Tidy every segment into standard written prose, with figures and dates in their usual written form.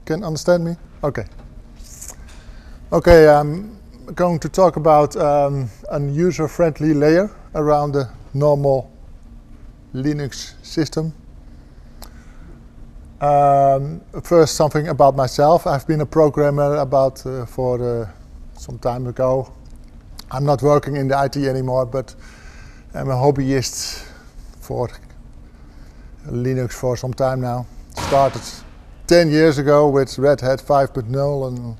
can understand me? Okay. Okay, I'm going to talk about a user-friendly layer around the normal Linux system. First, something about myself. I've been a programmer for some time ago. I'm not working in the IT anymore, but I'm a hobbyist for Linux for some time now. Started 10 years ago with Red Hat 5.0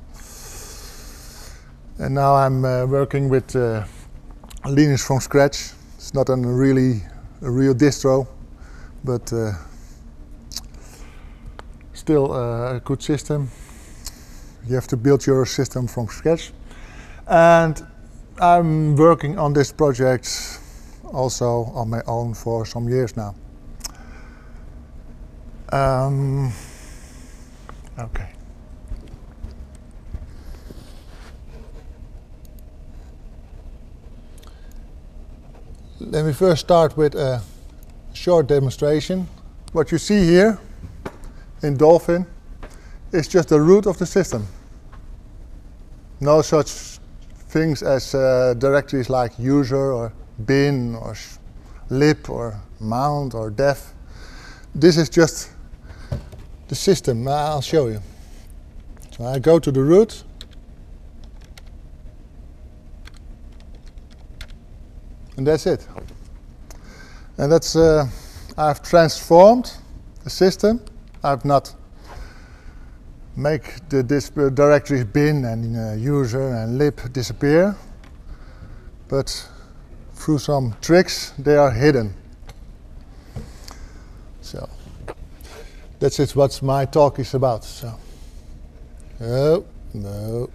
and now I'm working with Linux from scratch. It's not a real distro, but still a good system. You have to build your system from scratch. And I'm working on this project also on my own for some years now. Okay. Let me first start with a short demonstration. What you see here in Dolphin is just the root of the system. No such things as directories like user or bin or lib or mount or def. This is just the system. I'll show you. So I go to the root. And that's it. And that's I've transformed the system. I've not make the directories bin and user and lib disappear, but through some tricks they are hidden. So that's it. What my talk is about. So no.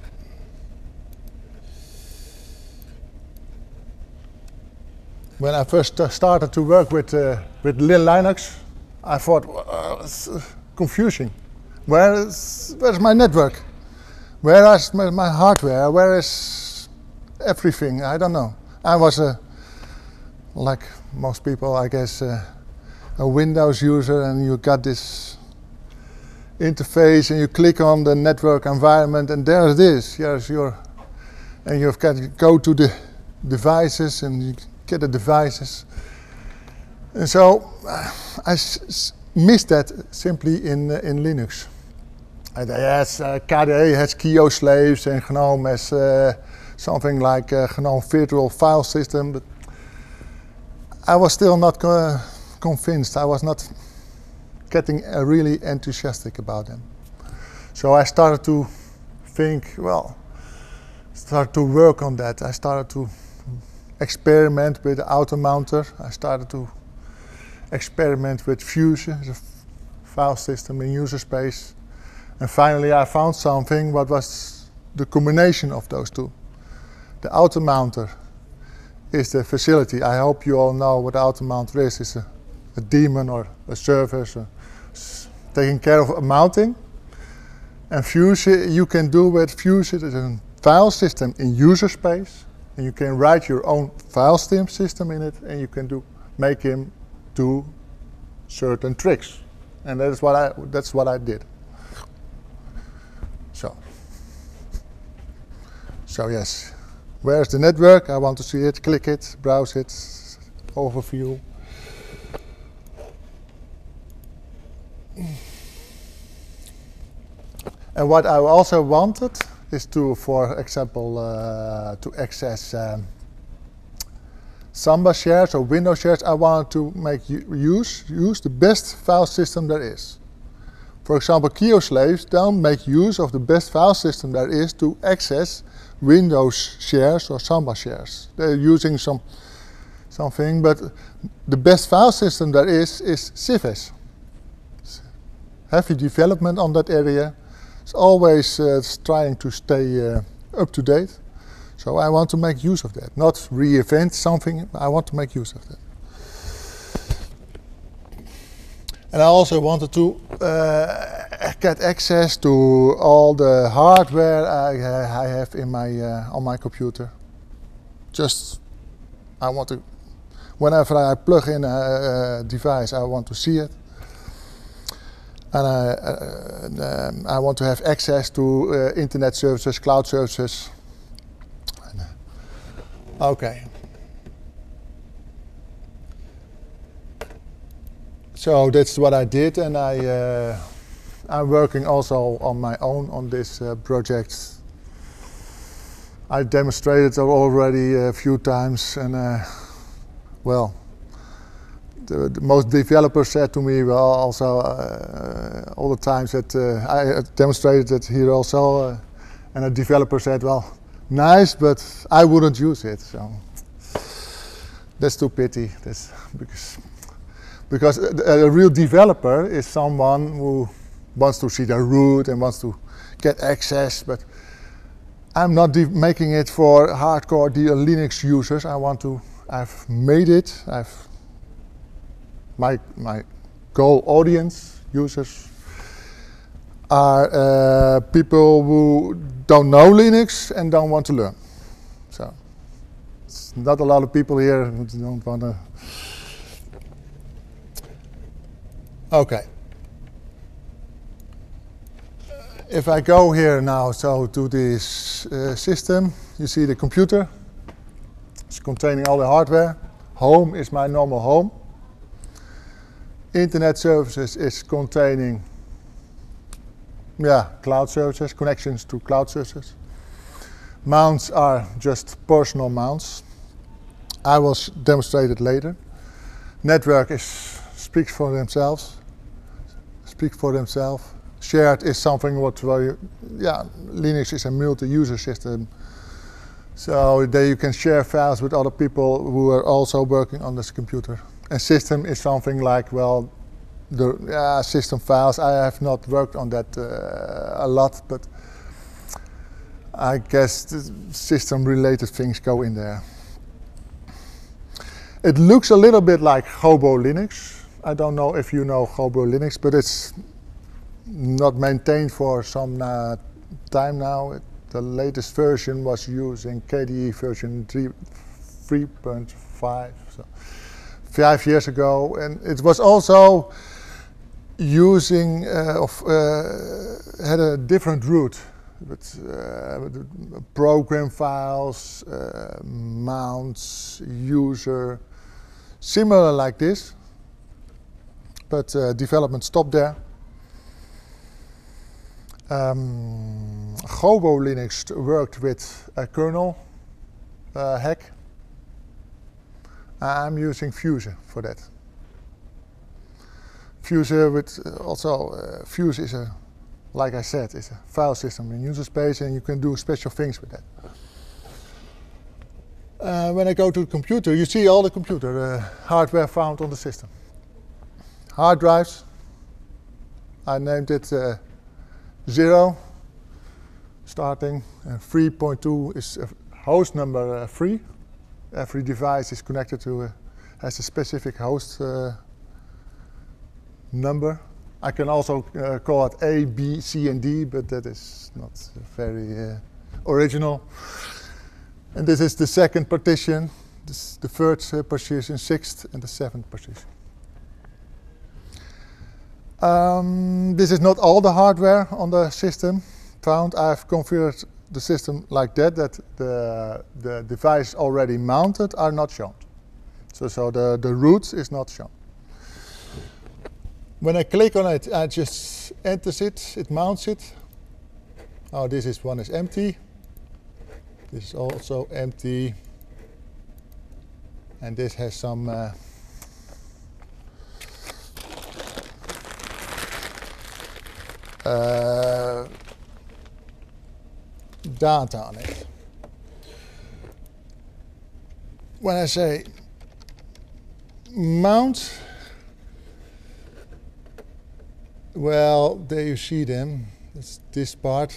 When I first started to work with Linux, I thought, it's confusing. Where's my network? Where is my hardware? Where is everything? I don't know. I was like most people, I guess, a Windows user, and you got this interface, and you click on the network environment, and there it is. Here's and you've got to go to the devices, and you get the devices. And so I missed that simply in Linux. Yes, KDE has Kio slaves and GNOME has something like GNOME virtual file system, but I was still not convinced. I was not getting really enthusiastic about them. So I started to think, start to work on that. I started to experiment with Automounter. I started to experiment with Fusion, the file system in user space. And finally I found something what was the combination of those two. The Automounter is the facility. I hope you all know what Automounter is. It's a daemon or a service taking care of mounting. And Fusion, you can do with Fusion is a file system in user space. And you can write your own file system in it, and you can make him do certain tricks. And that's what I did. So yes, where's the network? I want to see it. Click it, browse it, overview. And what I also wanted is to, for example, to access Samba shares or Windows shares. I wanted to make use the best file system there is. For example, Kio slaves don't make use of the best file system there is to access Windows shares or Samba shares. They're using something, but the best file system there is CIFS. Heavy development on that area. It's always trying to stay up to date. So I want to make use of that. Not reinvent something, I want to make use of that. And I also wanted to get access to all the hardware I have in on my computer. I want to, whenever I plug in a device, I want to see it. and I want to have access to internet services, cloud services. Okay. So that's what I did, and I'm working also on my own on this project. I demonstrated already a few times, and well, the most developers said to me, well, also all the times that I demonstrated it here also, and a developer said, well, nice, but I wouldn't use it. So that's too pity. That's because a real developer is someone who wants to see the root and wants to get access, but I'm not making it for hardcore Linux users. I've made it. My goal audience users are people who don't know Linux and don't want to learn. So it's not a lot of people here who don't want to. Okay. If I go here now, so to this system, you see the computer. It's containing all the hardware. Home is my normal home. Internet services is containing, cloud services, connections to cloud services. Mounts are just personal mounts. I will demonstrate it later. Network speaks for themselves. Shared is something Linux is a multi-user system. So there you can share files with other people who are also working on this computer. And system is something like, well, the system files. I have not worked on that a lot, but I guess the system-related things go in there. It looks a little bit like Hobo Linux. I don't know if you know Hobo Linux, but it's not maintained for some time now. The latest version was using KDE version 3.5, so 5 years ago, and it was also using had a different root with program files, mounts, user, similar like this, but development stopped there. Hobo Linux worked with a kernel hack. I'm using Fuse for that. Fuse Fuse is like I said, is a file system in user space, and you can do special things with that. When I go to the computer, you see all the computer hardware found on the system. Hard drives, I named it 0, starting, and 3.2 is host number 3. Every device is connected to, has a specific host number. I can also call it A, B, C, and D, but that is not very original. And this is the second partition, this is the third partition, sixth, and the seventh partition. This is not all the hardware on the system found. I've configured the system like that the device already mounted are not shown. So the root is not shown. When I click on it, I just enters it, it mounts it. Oh, this one is empty. This is also empty. And this has some data on it. When I say mount, well, there you see them. It's this part.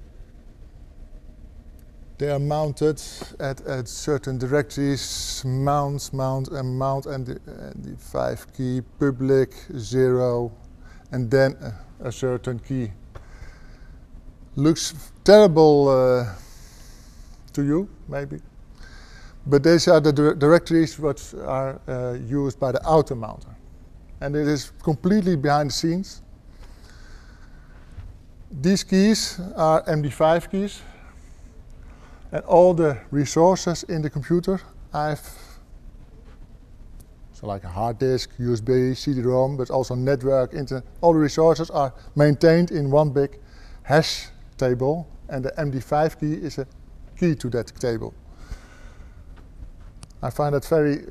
They are mounted at certain directories, mount, and the 5 key, public, 0, and then a certain key. Looks terrible to you, maybe. But these are the directories which are used by the auto mounter. And it is completely behind the scenes. These keys are MD5 keys, and all the resources in the computer so like a hard disk, USB, CD-ROM, but also network, internet, all the resources are maintained in one big hash table, and the MD5 key is a key to that table. I find it very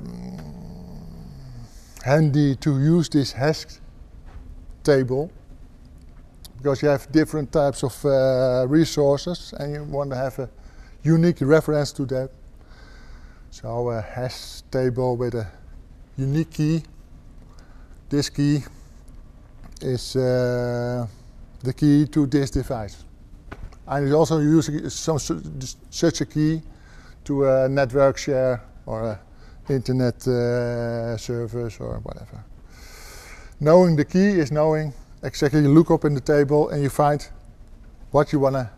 handy to use this hash table because you have different types of resources and you want to have a unique reference to that. So a hash table with a unique key. This key is the key to this device. I'm also using such a key to a network share or a internet service or whatever. Knowing the key is knowing exactly, you look up in the table and you find what you wanna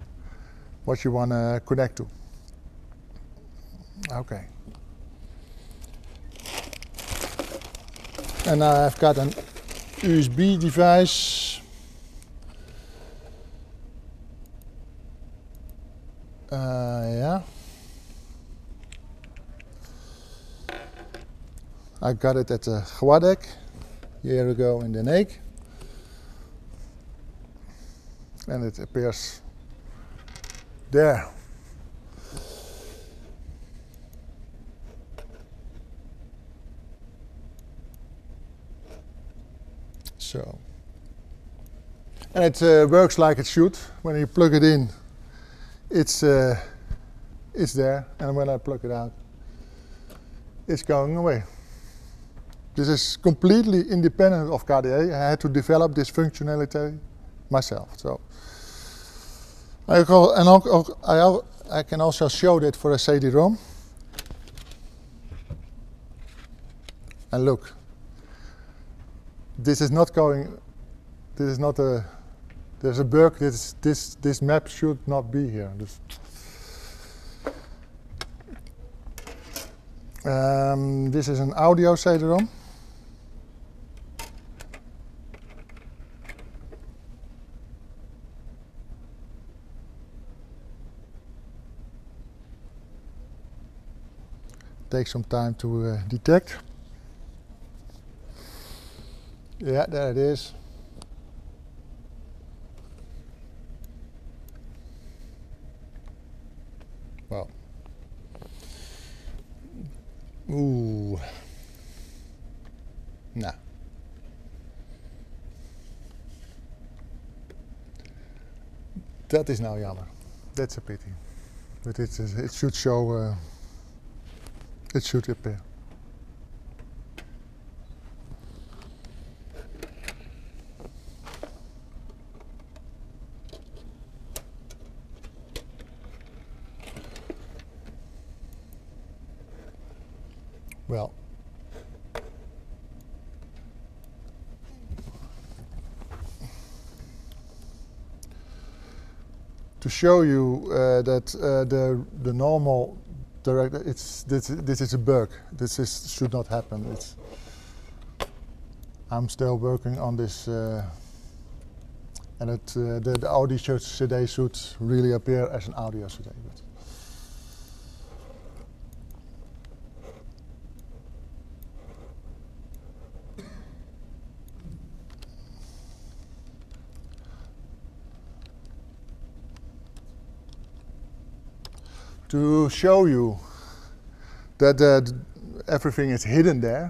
connect to. Okay. And I've got an USB device. Yeah. I got it at the Gwadec a year ago in Den Haag. And it appears there. So, and it works like it should. When you plug it in, it's there, and when I plug it out, it's going away. This is completely independent of KDE. I had to develop this functionality myself. So, I can also show that for a CD-ROM. And look. This is not going, this is not a, there's a bug, this map should not be here. This is an audio CD-ROM. Takes some time to detect. Yeah, there it is. Well. Oeh. Nou. Dat is nou jammer. That's a pity. But it should show, it should appear. Well, to show you that the normal director, this is a bug. Should not happen. I'm still working on this, and the audio CD should really appear as an audio CD. To show you that everything is hidden there,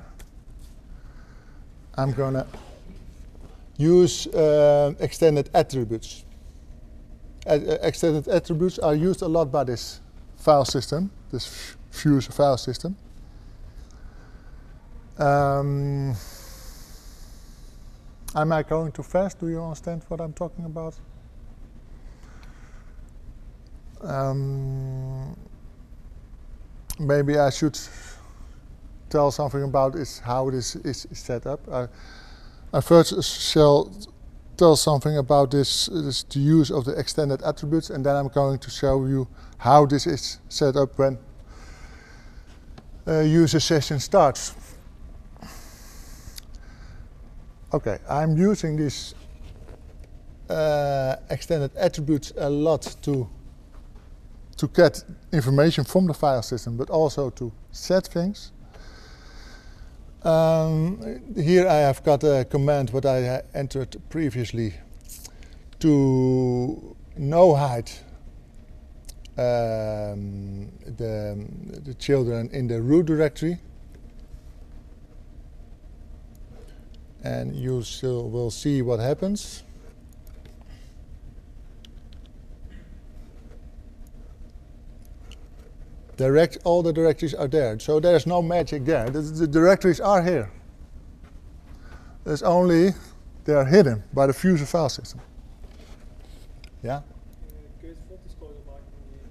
I'm gonna use extended attributes. Extended attributes are used a lot by this file system, this Fuse file system. Am I going too fast? Do you understand what I'm talking about? Maybe I should tell something about how this is set up. I first shall tell something about the use of the extended attributes, and then I'm going to show you how this is set up when a user session starts. Okay, I'm using this extended attributes a lot to get information from the file system, but also to set things. Here I have got a command what I entered previously to no-hide the children in the root directory. And you still will see what happens. All the directories are there, so there's no magic there. The directories are here. There's only they are hidden by the Fuser file system. Ja? Kun je het foto's maken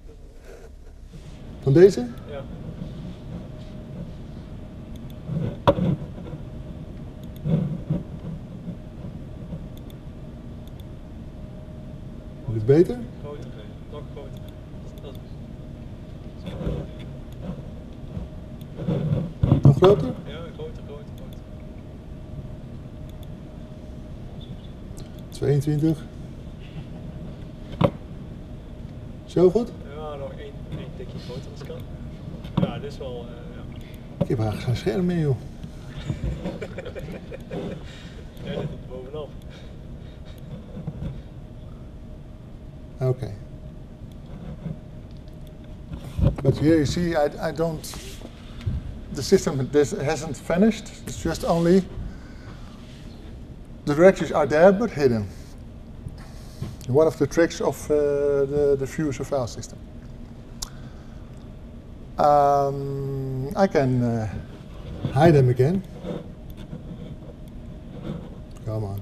van deze? Ja. Is het beter? Groter, nog groter. Dat is Nog groter? ja, groter. 22. Zo goed? Ja, nog één tikje groter als kan. Ja, dit is wel, ja. Ik heb eigenlijk geen scherm meer, joh. Jij zit er bovenop. Okay. But here you see, I don't. The system hasn't vanished. It's just only the directories are there but hidden. One of the tricks of the Fuser file system. I can hide them again. Come on.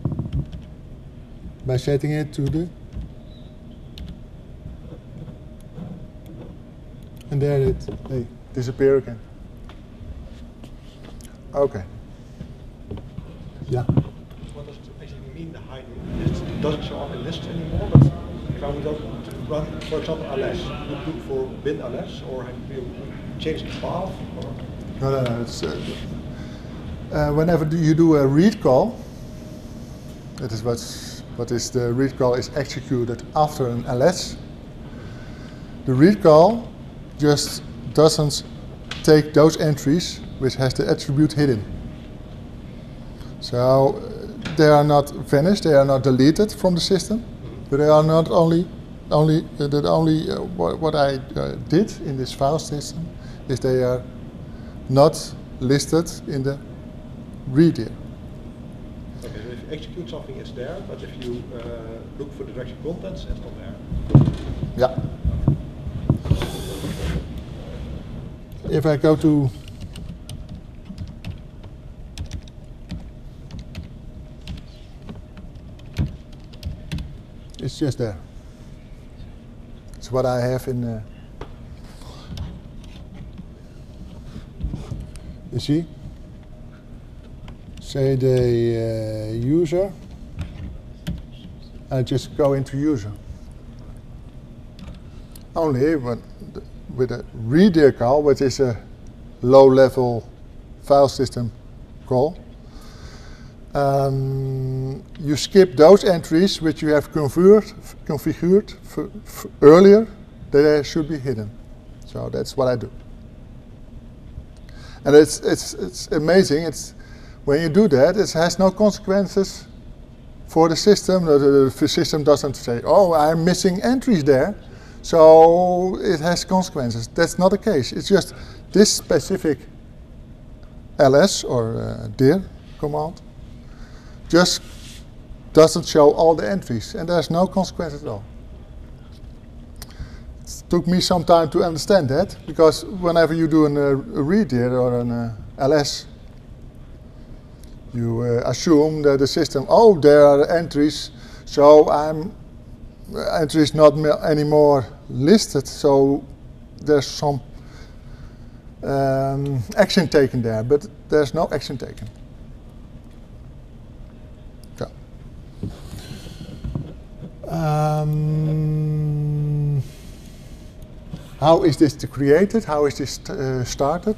By setting it to the. And there they disappear again. Okay. Yeah. What does it actually mean, the hiding? It doesn't show up in lists anymore, but if I would run, for example, ls, would look for bin ls, or have you changed the path? Or? No. It's, whenever you do a read call, that is what is the read call is executed after an ls. The read call just doesn't take those entries which has the attribute hidden. So they are not vanished, they are not deleted from the system, but they are not what I did in this file system is they are not listed in the read here. Okay, so if you execute something, it's there, but if you look for the directory contents, it's not there. Yeah. If I go to it's just there. It's what I have in you see? Say the user. I just go into user. Only with a reader call, which is a low-level file system call, you skip those entries which you have configured earlier, they should be hidden. So that's what I do. And it's amazing. When you do that, it has no consequences for the system. The system doesn't say, "Oh, I'm missing entries there." So it has consequences. That's not the case. It's just this specific ls or dir command just doesn't show all the entries, and there's no consequences at all. It took me some time to understand that, because whenever you do a read dir or an ls, you assume that the system, oh, there are entries, so entries not anymore listed, so there's some action taken there, but there's no action taken. Okay. How is this created? How is this started?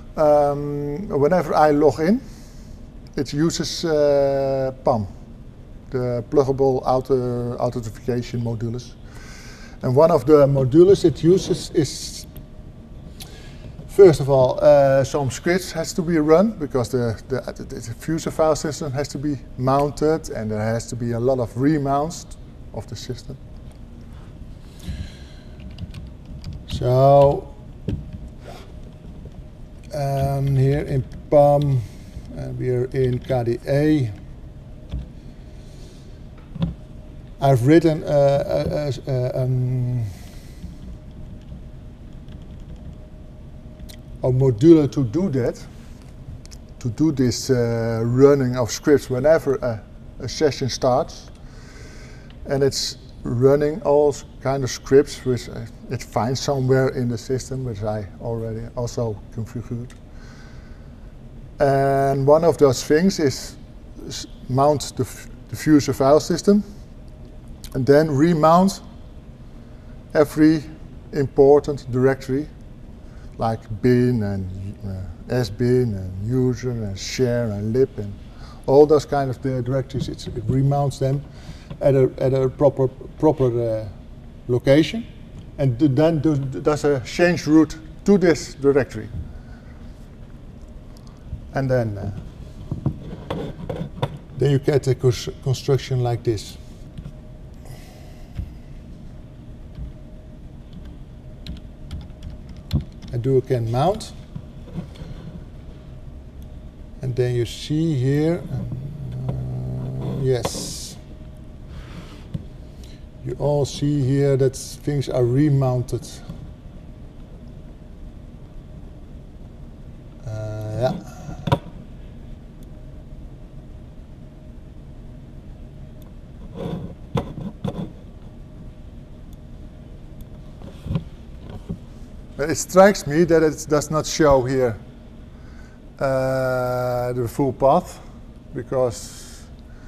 Whenever I log in, it uses PAM. the pluggable authentication modules. And one of the modules it uses is, first of all, some scripts has to be run because the FUSE file system has to be mounted, and there has to be a lot of remounts of the system. So here in PAM, we are in KDE. I've written a module to do that, to do this running of scripts whenever a session starts, and it's running all kind of scripts which it finds somewhere in the system, which I already also configured. And one of those things is mount the FUSE file system, and then remount every important directory, like bin and sbin and user and share and lib and all those kind of directories. It remounts them at a proper location, and then does a change root to this directory. And then you get a construction like this. I do again mount, and then you see here, yes, you all see here that things are remounted. Yeah. It strikes me that it does not show here the full path, because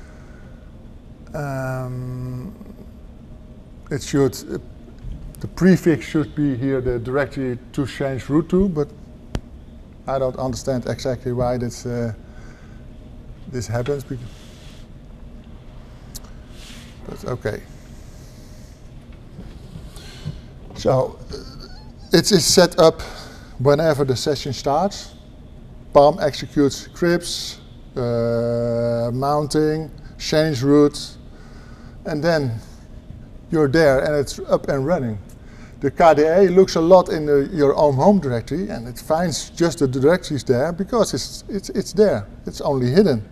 it should, the prefix should be here, the directory to change root to, but I don't understand exactly why this happens. But okay. So it is set up whenever the session starts. PAM executes scripts, mounting, change root, and then you're there and it's up and running. The KDE looks a lot in your own home directory, and it finds just the directories there because it's there. It's only hidden.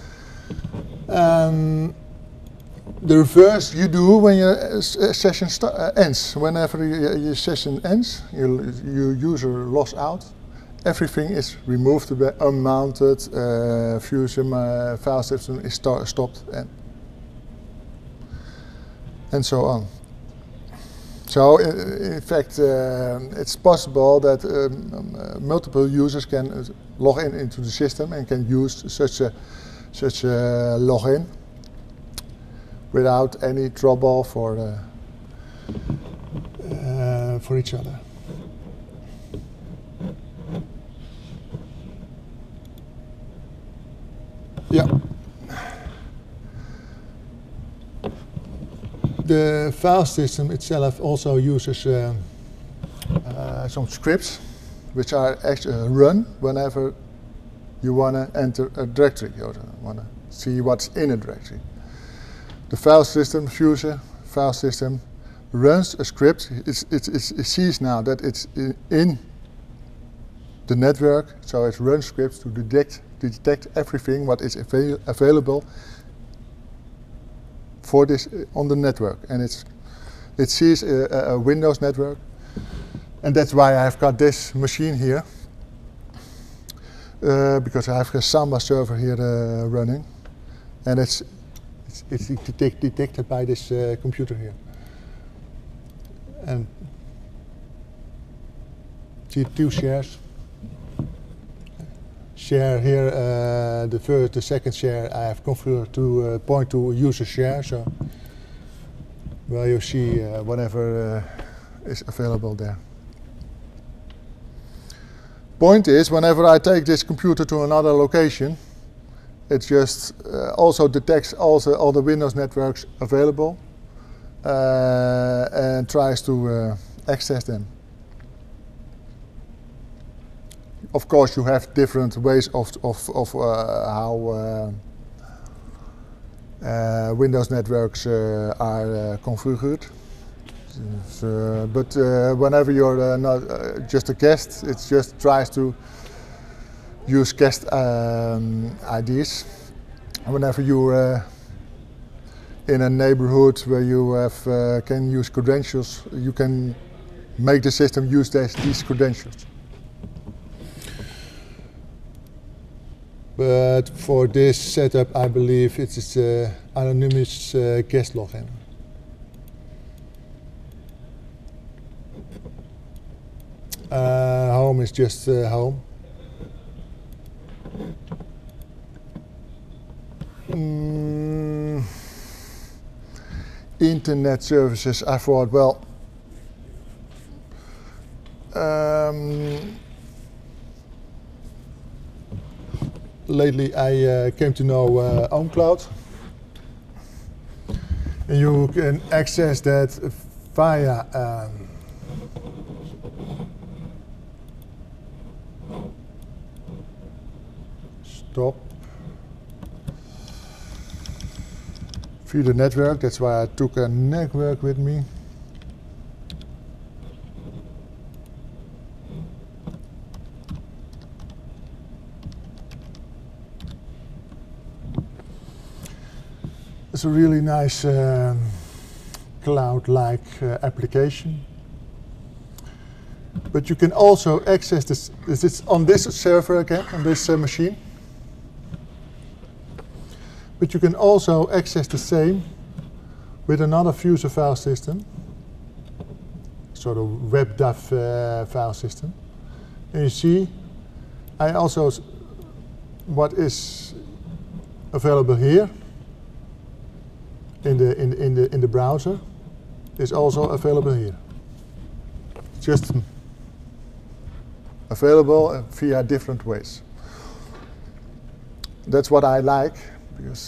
The reverse you do when your session ends. Whenever your session ends, your user logs out. Everything is removed, unmounted, FUSE file system is stopped, and so on. So in fact, it's possible that multiple users can log into the system and can use such a login without any trouble for each other. Yeah. The file system itself also uses some scripts which are actually run whenever you want to enter a directory or want to see what's in a directory. The file system, FUSE file system, runs a script. It sees now that it's in the network, so it runs scripts to detect everything what is available for this on the network, and it sees a Windows network, and that's why I've got this machine here, because I have a Samba server here running, and it's detected by this computer here. And see two shares. Share here, the second share I have configured to point to user share, so well you see whatever is available there. Point is, whenever I take this computer to another location, It just also detects all the Windows networks available and tries to access them. Of course, you have different ways of how Windows networks are configured. So, but whenever you're not just a guest, it just tries to use guest IDs. Whenever you're in a neighborhood where you have, can use credentials, you can make the system use these credentials. But for this setup, I believe it is anonymous guest login. Home is just home. Internet services, I thought, well, lately I came to know OwnCloud. And you can access that via via the network. That's why I took a network with me. It's a really nice cloud-like application. But you can also access this. This is on this server again, on this machine. But you can also access the same with another Fuser file system, sort of WebDAV file system. And you see, I also what is available here in the browser is also available here. Just available via different ways. That's what I like, because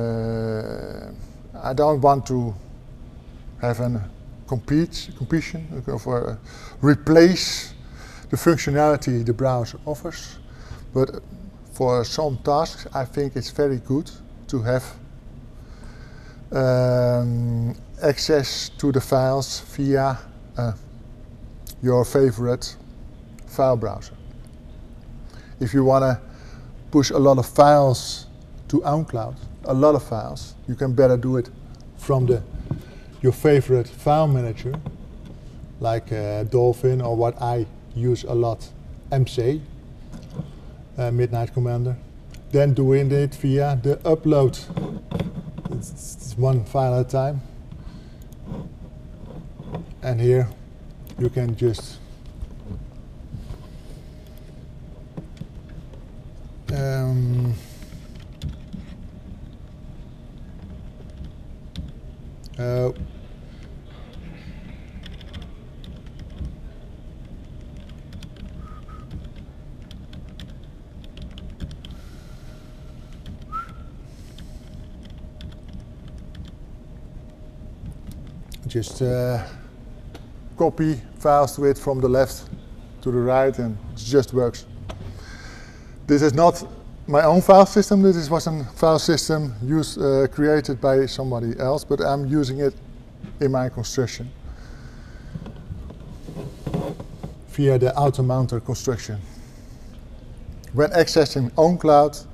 I don't want to have a competition or replace the functionality the browser offers. But for some tasks, I think it's very good to have access to the files via your favorite file browser. If you want to push a lot of files to OwnCloud, a lot of files, you can better do it from your favorite file manager, like Dolphin, or what I use a lot, MC, Midnight Commander. Then doing it via the upload. It's one file at a time. And here you can just just copy files to it from the left to the right, and it just works. This is not my own file system. This was a file system created by somebody else, but I'm using it in my construction via the Automounter construction. When accessing OwnCloud,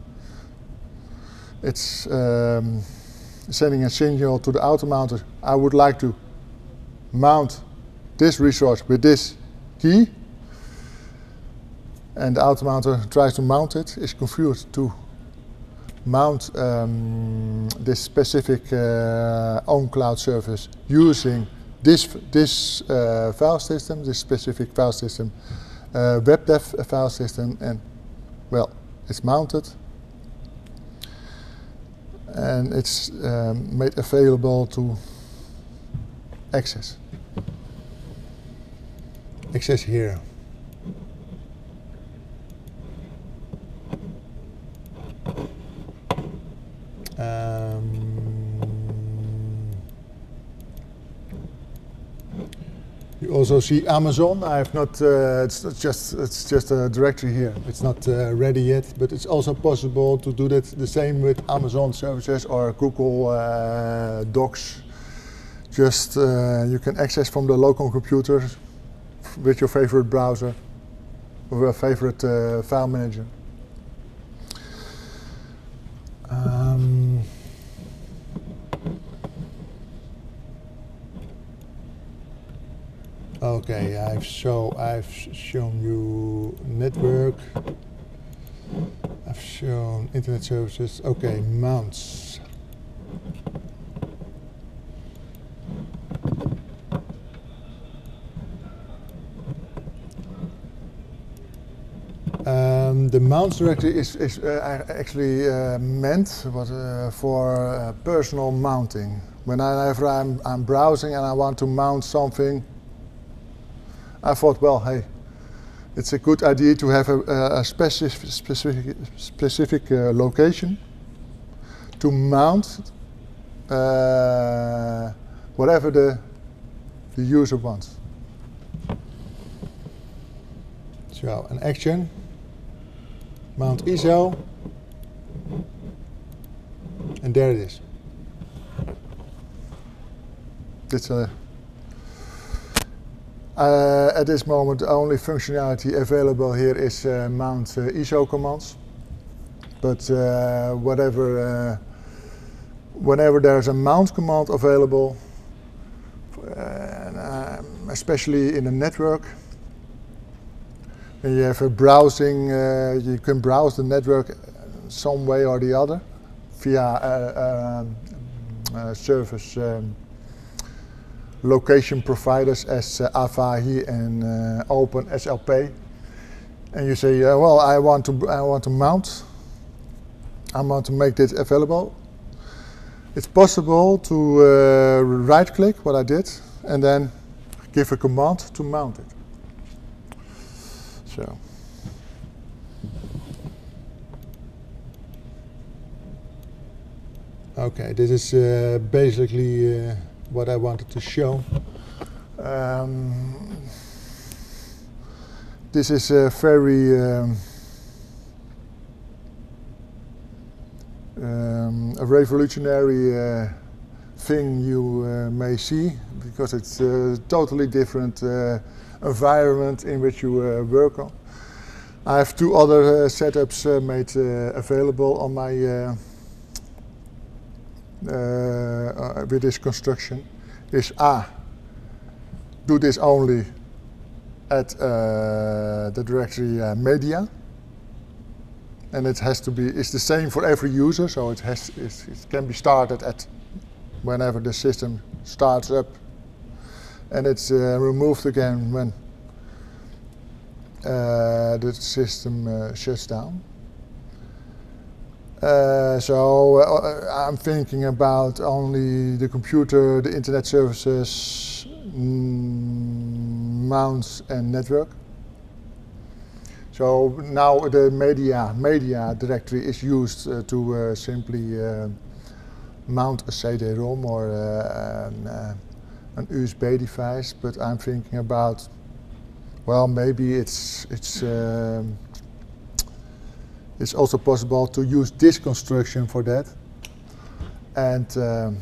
it's sending a signal to the Automounter. I would like to mount this resource with this key, and the Automounter tries to mount it. It's confused to mount this specific OwnCloud service using this file system, this specific file system, WebDAV file system, and well, it's mounted and it's made available to access. Access here. You also see Amazon. I have not. It's just a directory here. It's not ready yet, but it's also possible to do that the same with Amazon services or Google Docs. Just you can access from the local computer with your favorite browser or a favorite file manager. Okay, I've shown you network. I've shown internet services. Okay, mounts. The mounts directory is actually meant for personal mounting. Whenever I'm browsing and I want to mount something, I thought, well, hey, it's a good idea to have a specific location to mount whatever the user wants. So, an action, mount ISO, and there it is. It's at this moment, the only functionality available here is mount ISO commands. But whenever there's a mount command available, especially in a network, and you have a browsing, you can browse the network some way or the other via service location providers as Avahi and OpenSLP, and you say, well, I want to mount. I want to make this available. It's possible to right-click, what I did, and then give a command to mount it. So. Okay, this is basically what I wanted to show. This is a very a revolutionary thing you may see, because it's a totally different environment in which you work on. I have two other setups made available on my with this construction. Is do this only at the directory media, and it has to be, it's the same for every user, so it can be started at whenever the system starts up, and it's removed again when the system shuts down. So I'm thinking about only the computer, the internet services, mounts and network. So now the media directory is used to simply mount a CD-ROM or an USB device, but I'm thinking about, well, maybe it's also possible to use this construction for that, and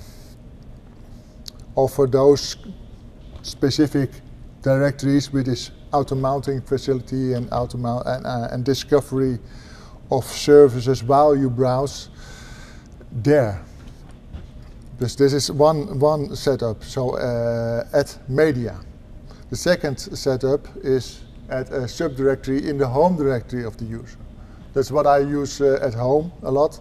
offer those specific directories with this auto-mounting facility and and discovery of services while you browse there. This is one setup. So at media. The second setup is at a subdirectory in the home directory of the user. That's what I use at home a lot.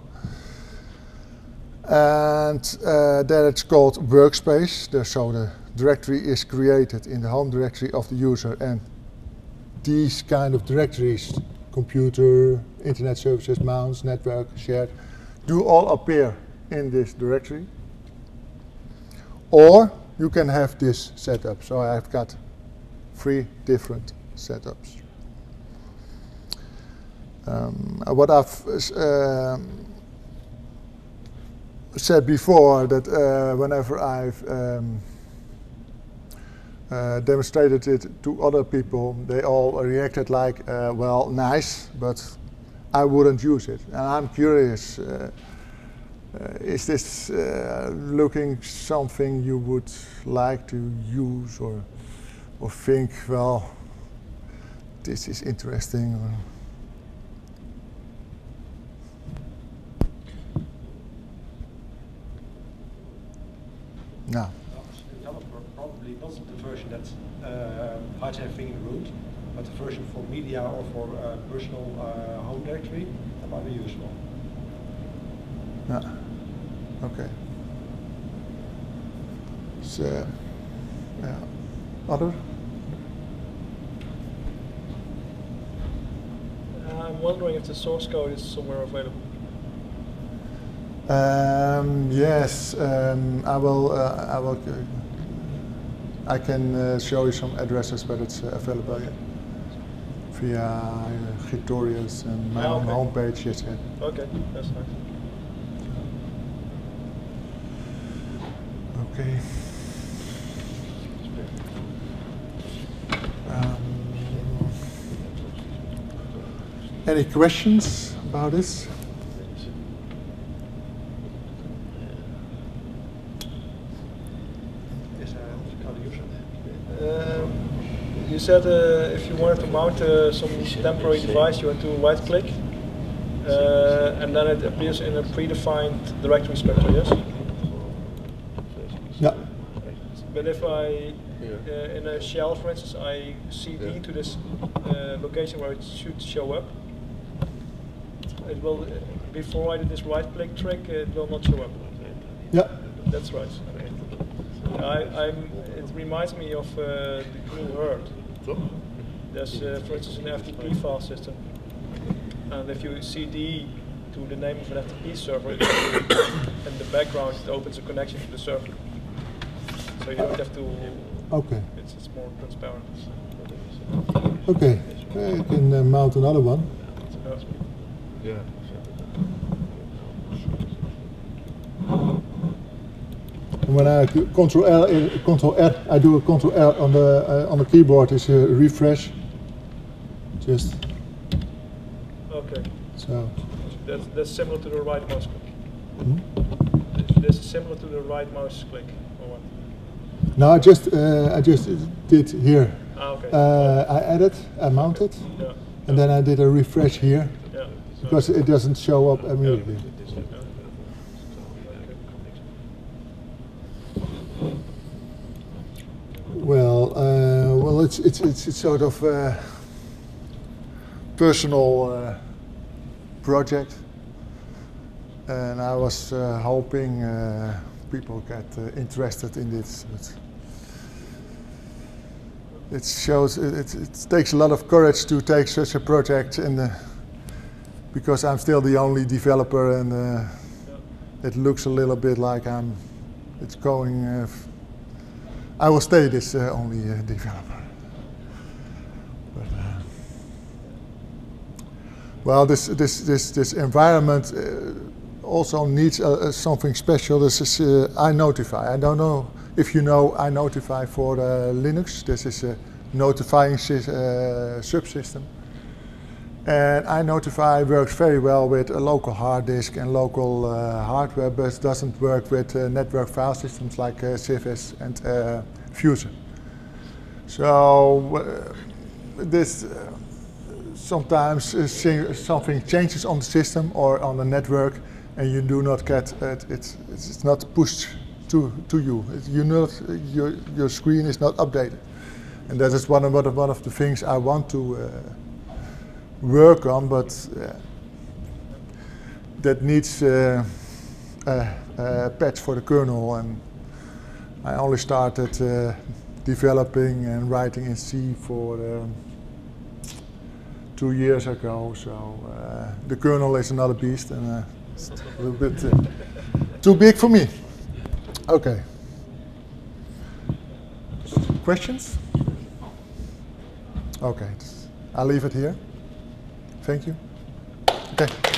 And there it's called workspace. So the directory is created in the home directory of the user, and these kind of directories, computer, internet services, mounts, network, shared, do all appear in this directory. Or you can have this setup. So I've got 3 different setups. What I've said before, that whenever I've demonstrated it to other people, they all reacted like, well, nice, but I wouldn't use it. And I'm curious, is this looking something you would like to use or think, well, this is interesting? Or no. Developer probably not the version that hides everything in the root, but the version for media or for personal home directory, that might be useful. Yeah. Okay. So, yeah. Other? I'm wondering if the source code is somewhere available. Yes, I will. I can show you some addresses where it's available via Gitorius and my own homepage. Yes, yeah. Okay, that's nice. Okay. Any questions about this? You said if you wanted to mount some temporary device, you had to right-click, and then it appears in a predefined directory structure, yes? Yeah. But if I, in a shell, for instance, I cd to this location where it should show up, it will, before I do this right-click trick, it will not show up. Yeah. That's right. It reminds me of the Cool Herd. There's, for instance, an FTP file system, and if you cd to the name of an FTP server, in the background it opens a connection to the server. So you don't have to. Okay. It's more transparent. Okay. You can mount another one. Yeah. And when I do Control R, I do a Control R on the keyboard is a refresh. Just. Okay. So. That's similar to the right mouse click. Hmm? This is similar to the right mouse click, or what? No, I just did here. Ah, okay. I added, I mounted, Yeah. and then I did a refresh here Yeah. because it doesn't show up immediately. Well, it's sort of personal project, and I was hoping people get interested in this. But it shows it takes a lot of courage to take such a project, and because I'm still the only developer, and it looks a little bit like it's going. I will stay this only developer. But, well, this environment also needs something special. This is iNotify. I don't know if you know iNotify for Linux. This is a notifying subsystem. And iNotify works very well with a local hard disk and local hardware, but doesn't work with network file systems like CFS and Fusion. So this sometimes something changes on the system or on the network, and you do not get it. It's not pushed to you. Your screen is not updated, and that is one of the things I want to work on, but that needs a patch for the kernel, and I only started developing and writing in C for 2 years ago, so the kernel is another beast, and it's a little bit too big for me. Okay. Questions? Okay, I'll leave it here. Thank you. Okay.